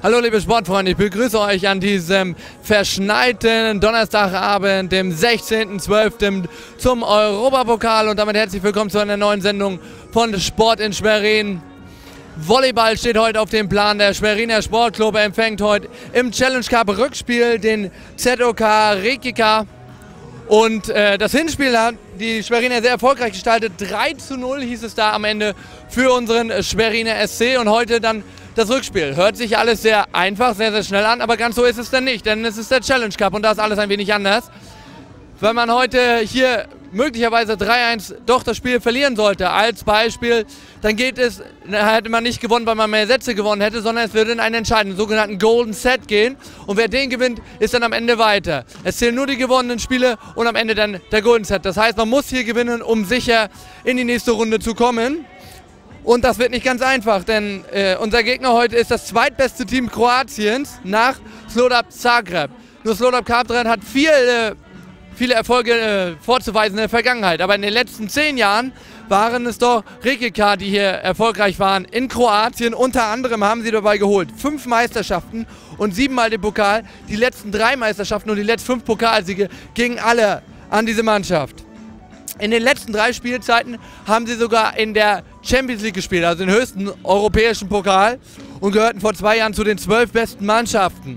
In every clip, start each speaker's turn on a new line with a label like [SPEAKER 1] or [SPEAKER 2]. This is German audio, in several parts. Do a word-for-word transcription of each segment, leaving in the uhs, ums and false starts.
[SPEAKER 1] Hallo liebe Sportfreunde, ich begrüße euch an diesem verschneiten Donnerstagabend, dem sechzehnten zwölften zum Europapokal und damit herzlich willkommen zu einer neuen Sendung von Sport in Schwerin. Volleyball steht heute auf dem Plan. Der Schweriner Sportclub empfängt heute im Challenge Cup Rückspiel den Z O K Rijeka. Und äh, das Hinspiel hat die Schweriner sehr erfolgreich gestaltet. drei zu null hieß es da am Ende für unseren Schweriner S C. Und heute dann das Rückspiel. Hört sich alles sehr einfach, sehr, sehr schnell an, aber ganz so ist es dann nicht, denn es ist der Challenge Cup und da ist alles ein wenig anders. Wenn man heute hier möglicherweise drei eins doch das Spiel verlieren sollte, als Beispiel, dann geht es, hätte man nicht gewonnen, weil man mehr Sätze gewonnen hätte, sondern es würde in einen entscheidenden sogenannten Golden Set gehen und wer den gewinnt, ist dann am Ende weiter. Es zählen nur die gewonnenen Spiele und am Ende dann der Golden Set. Das heißt, man muss hier gewinnen, um sicher in die nächste Runde zu kommen. Und das wird nicht ganz einfach, denn äh, unser Gegner heute ist das zweitbeste Team Kroatiens nach Slovan Zagreb. Nur Slovan Zagreb hat viele, viele Erfolge äh, vorzuweisen in der Vergangenheit, aber in den letzten zehn Jahren waren es doch Rijeka, die hier erfolgreich waren in Kroatien. Unter anderem haben sie dabei geholt fünf Meisterschaften und siebenmal den Pokal. Die letzten drei Meisterschaften und die letzten fünf Pokalsiege gingen alle an diese Mannschaft. In den letzten drei Spielzeiten haben sie sogar in der Champions League gespielt, also den höchsten europäischen Pokal, und gehörten vor zwei Jahren zu den zwölf besten Mannschaften.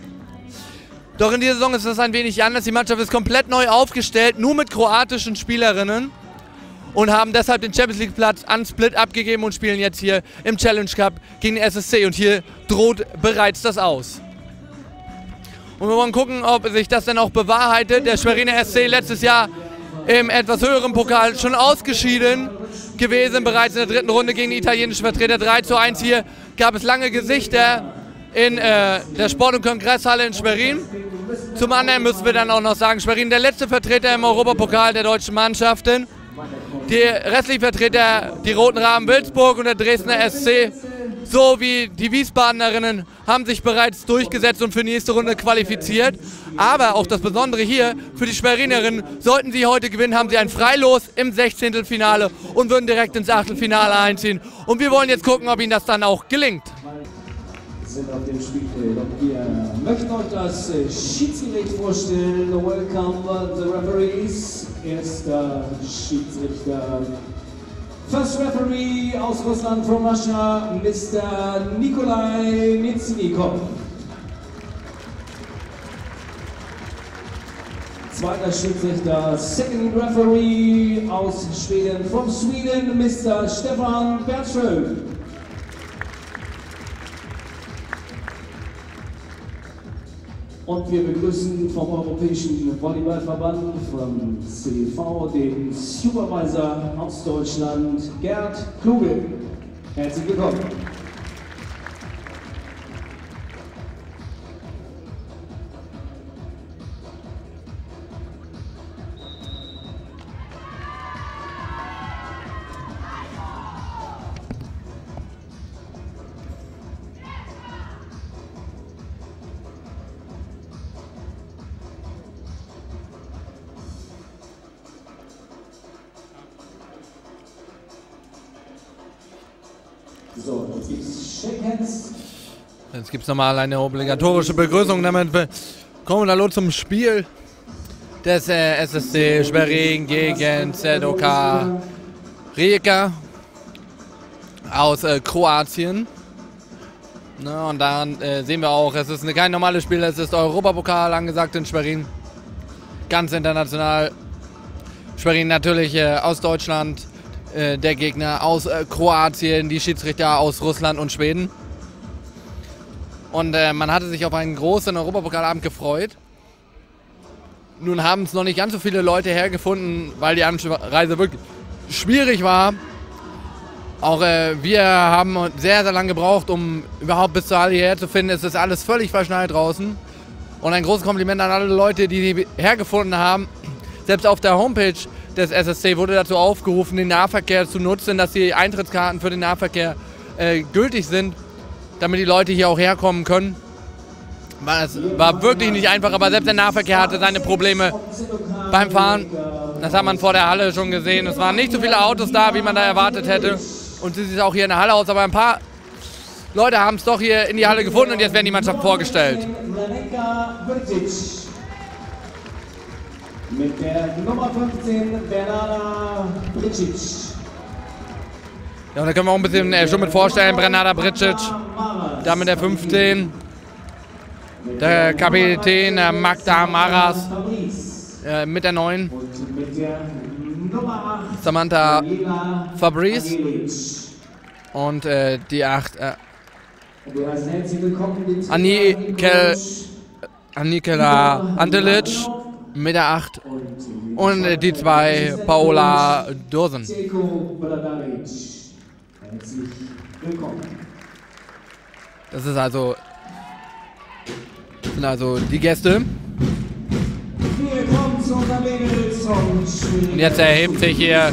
[SPEAKER 1] Doch in dieser Saison ist das ein wenig anders. Die Mannschaft ist komplett neu aufgestellt, nur mit kroatischen Spielerinnen, und haben deshalb den Champions League Platz an Split abgegeben und spielen jetzt hier im Challenge Cup gegen den S S C. Und hier droht bereits das Aus. Und wir wollen gucken, ob sich das dann auch bewahrheitet. Der Schweriner S C letztes Jahr im etwas höheren Pokal schon ausgeschieden gewesen, bereits in der dritten Runde gegen die italienischen Vertreter. drei zu eins hier gab es lange Gesichter in äh, der Sport- und Kongresshalle in Schwerin. Zum anderen müssen wir dann auch noch sagen, Schwerin der letzte Vertreter im Europapokal der deutschen Mannschaften. Die restlichen Vertreter, die Roten Raben Wilsburg und der Dresdner S C, sowie die Wiesbadenerinnen haben sich bereits durchgesetzt und für die nächste Runde qualifiziert. Aber auch das Besondere hier, für die Schwerinerinnen, sollten sie heute gewinnen, haben sie ein Freilos im Sechzehntelfinale und würden direkt ins Achtelfinale einziehen. Und wir wollen jetzt gucken, ob ihnen das dann auch gelingt.
[SPEAKER 2] Wir sind auf dem Spielfeld und wir möchten euch das Schiedsgericht vorstellen. Welcome the referees. Erster Schiedsrichter. First referee aus Russland from Russia, Mister Nikolai Nitsnikov. Zweiter Schiedsrichter, second referee aus Schweden from Sweden, Mister Stefan Bertschöl. Und wir begrüßen vom Europäischen Volleyballverband, vom C V, den Supervisor aus Deutschland, Gerd Kluge. Herzlich willkommen. So, jetzt gibt's Shake Hands.
[SPEAKER 1] Jetzt gibt es nochmal eine obligatorische Begrüßung, damit wir kommen wir zum Spiel des äh, S S C Schwerin gegen Z O K Rijeka aus äh, Kroatien. Na, und daran äh, sehen wir auch, es ist eine, kein normales Spiel, es ist Europapokal angesagt in Schwerin. Ganz international. Schwerin natürlich äh, aus Deutschland. Der Gegner aus äh, Kroatien, die Schiedsrichter aus Russland und Schweden. Und äh, man hatte sich auf einen großen Europapokalabend gefreut. Nun haben es noch nicht ganz so viele Leute hergefunden, weil die Anreise wirklich schwierig war. Auch äh, wir haben sehr, sehr lange gebraucht, um überhaupt bis zur Halle hierher zu finden. Es ist alles völlig verschneit draußen. Und ein großes Kompliment an alle Leute, die die hergefunden haben. Selbst auf der Homepage des S S C wurde dazu aufgerufen, den Nahverkehr zu nutzen, dass die Eintrittskarten für den Nahverkehr äh, gültig sind, damit die Leute hier auch herkommen können. Es war wirklich nicht einfach, aber selbst der Nahverkehr hatte seine Probleme beim Fahren. Das hat man vor der Halle schon gesehen. Es waren nicht so viele Autos da, wie man da erwartet hätte. Und sie sieht auch hier in der Halle aus, aber ein paar Leute haben es doch hier in die Halle gefunden und jetzt werden die Mannschaften vorgestellt.
[SPEAKER 2] Mit der Nummer fünfzehn, Bernarda Bricic.
[SPEAKER 1] Ja, und da können wir auch ein bisschen äh, schon mit vorstellen, Bernarda Bricic, da mit der fünfzehn. Der Kapitän äh, Magda Maras äh, mit der neun. Samantha Fabrice. Und äh, die acht. Äh, Annikel, Annikela Antelic mit der acht. Und äh, die zwei Paola Dosen. Das ist also, sind also die Gäste. Und jetzt erhebt sich hier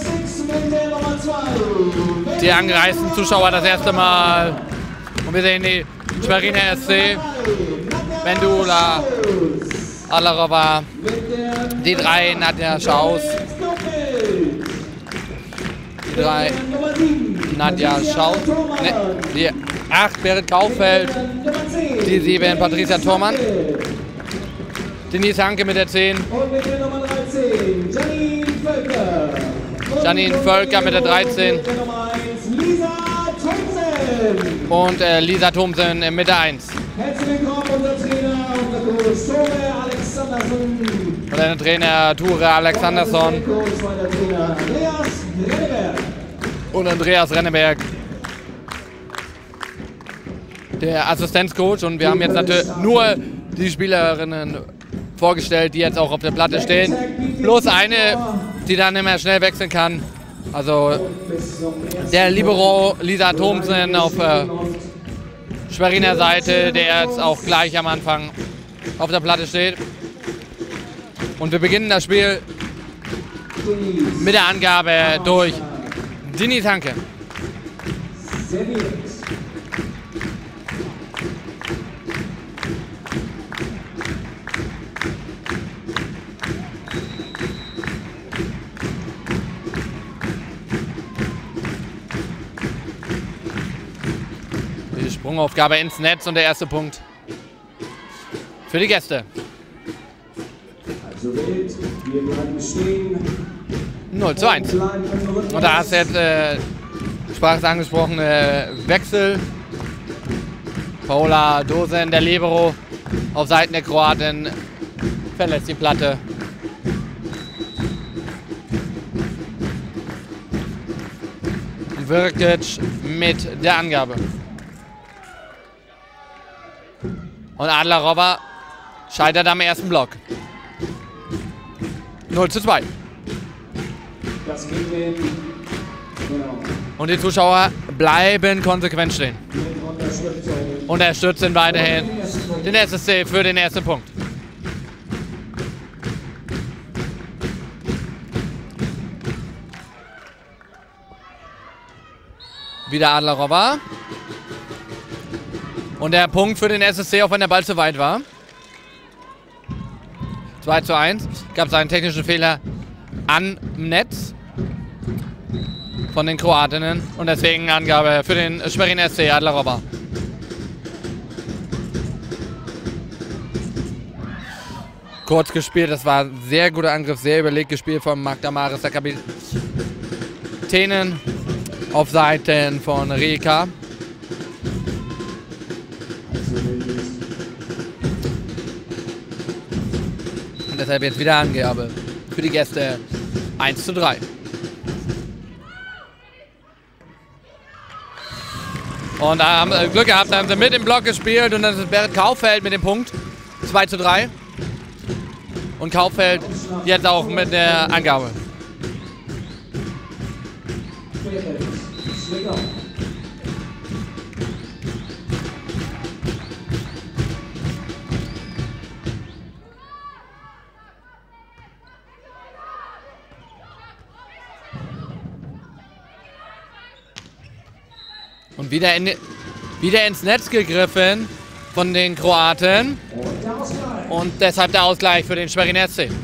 [SPEAKER 1] die angereisten Zuschauer das erste Mal. Und wir sehen die Schweriner S C, Vendula, Adlerova, die drei Nadja Schaus, die drei Nadja Schaus, ne, die acht Berit Kaufeld, die sieben Patricia Thormann, Denise Hanke mit der zehn,
[SPEAKER 2] Und mit der Nummer dreizehn, Janine Völker.
[SPEAKER 1] Janine Völker mit der dreizehn.
[SPEAKER 2] Und der Nummer eins, Lisa Thomsen.
[SPEAKER 1] Und äh, Lisa Thomsen äh, mit der eins.
[SPEAKER 2] Herzlich willkommen, unser Trainer, unser Coach Tore Alexandersson.
[SPEAKER 1] Und der Trainer Ture Alexandersson.
[SPEAKER 2] Und der Coach war der Trainer Andreas Renneberg.
[SPEAKER 1] Und Andreas Renneberg, der Assistenzcoach. Und wir haben jetzt natürlich nur die Spielerinnen vorgestellt, die jetzt auch auf der Platte stehen. Plus eine, die dann immer schnell wechseln kann. Also der Libero Lisa Thomsen auf äh, Schweriner Seite, der jetzt auch gleich am Anfang auf der Platte steht. Und wir beginnen das Spiel mit der Angabe durch Denise Hanke.
[SPEAKER 2] Serviert.
[SPEAKER 1] Die Sprungaufgabe ins Netz und der erste Punkt für die Gäste.
[SPEAKER 2] Also wild, wir bleiben stehen.
[SPEAKER 1] null zu eins. Und da hast du jetzt, äh, sprach es angesprochen, äh, Wechsel. Paola Dosen, der Libero, auf Seiten der Kroaten, verlässt die Platte. Virkic mit der Angabe. Und Adlerova scheitert am ersten Block. null zu zwei.
[SPEAKER 2] Das geht in. Genau.
[SPEAKER 1] Und die Zuschauer bleiben konsequent stehen.
[SPEAKER 2] Mit Unterstützung.
[SPEAKER 1] Und unterstützen weiterhin den S S C für den ersten Punkt. Wieder Adlerova. Und der Punkt für den S S C, auch wenn der Ball zu weit war. zwei zu eins. Gab es einen technischen Fehler am Netz von den Kroatinnen. Und deswegen Angabe für den Schwerin S C Adlerova. Kurz gespielt, das war ein sehr guter Angriff, sehr überlegt gespielt von Magda Maris, der Kapitänin, auf Seiten von Rika. Und deshalb jetzt wieder Angabe für die Gäste eins zu drei. Und da haben wir Glück gehabt, da haben sie mit im Block gespielt und dann ist Berit Kaufeld mit dem Punkt zwei zu drei. Und Kaufeld jetzt auch mit der Angabe. Und wieder, in, wieder ins Netz gegriffen von den Kroaten. Und deshalb der Ausgleich für den Schwerin S C.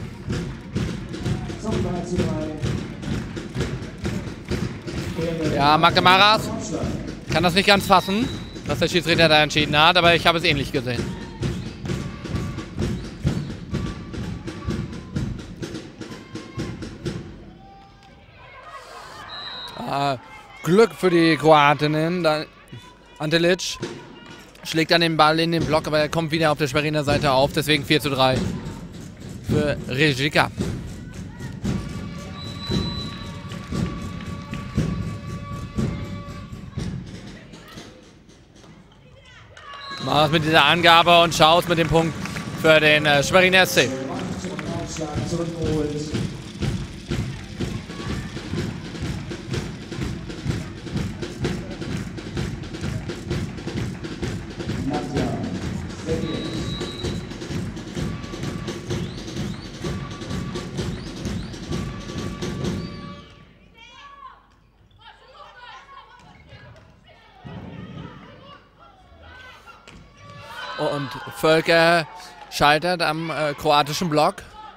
[SPEAKER 1] Ja, Magda Maras kann das nicht ganz fassen. was der Schiedsrichter da entschieden hat, aber ich habe es ähnlich gesehen. Ah, Glück für die Kroatinnen. Antelic schlägt dann den Ball in den Block, aber er kommt wieder auf der Schweriner Seite auf. Deswegen vier zu drei für Rijeka. Mach es mit dieser Angabe und schaust mit dem Punkt für den äh, Schweriner S C. Und Völker scheitert am äh, kroatischen Block.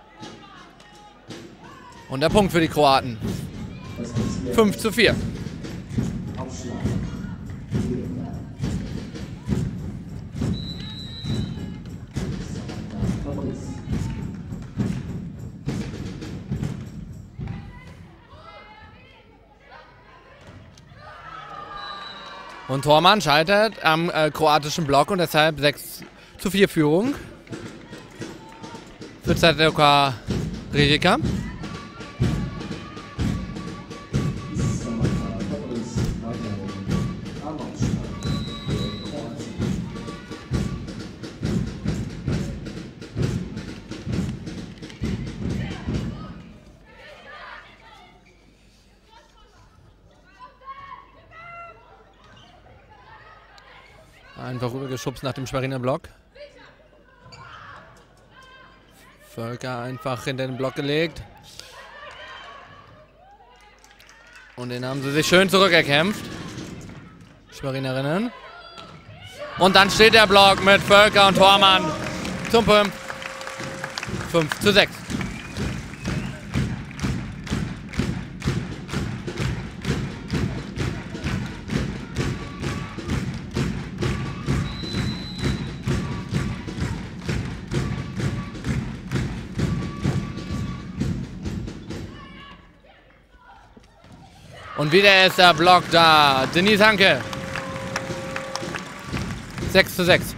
[SPEAKER 1] Und der Punkt für die Kroaten. fünf zu vier. Und Thormann scheitert am äh, kroatischen Block und deshalb sechs zu vier Führung für Z D K Rijeka. Einfach rübergeschubst nach dem Schweriner Block. Völker einfach hinter den Block gelegt. Und den haben sie sich schön zurückerkämpft. Schwerinerinnen. Und dann steht der Block mit Völker und Thormann zum Punkt. fünf zu sechs. Und wieder ist der Block da. Denise Hanke. sechs zu sechs.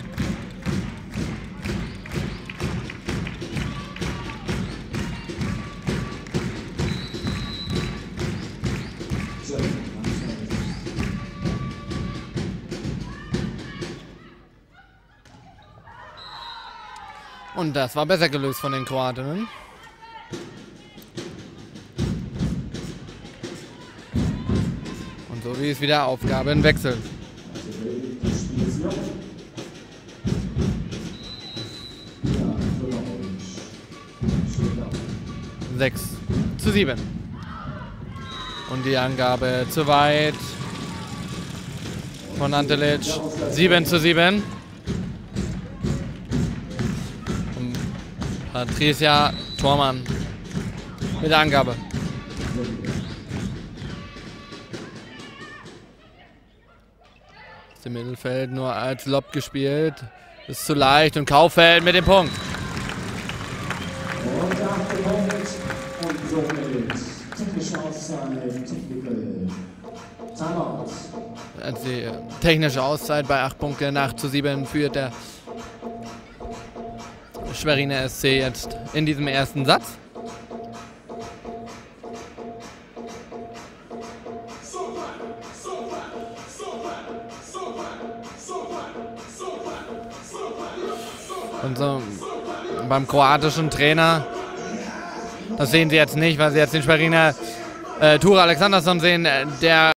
[SPEAKER 1] Und das war besser gelöst von den Kroatinnen. So wie es wieder Aufgabenwechsel. sechs zu sieben. Und die Angabe zu weit von Antelic. sieben zu sieben. Und Patricia Thormann mit der Angabe. Im Mittelfeld nur als Lob gespielt. Ist zu leicht und Kaufeld mit dem Punkt.
[SPEAKER 2] Und nach dem Punkt und somit technische Auszeit, Technical Timeout.
[SPEAKER 1] Die technische Auszeit bei acht Punkten, acht zu sieben führt der Schweriner S C jetzt in diesem ersten Satz. Und so beim kroatischen Trainer, das sehen Sie jetzt nicht, weil Sie jetzt den Schweriner äh, Ture Alexandersson sehen, der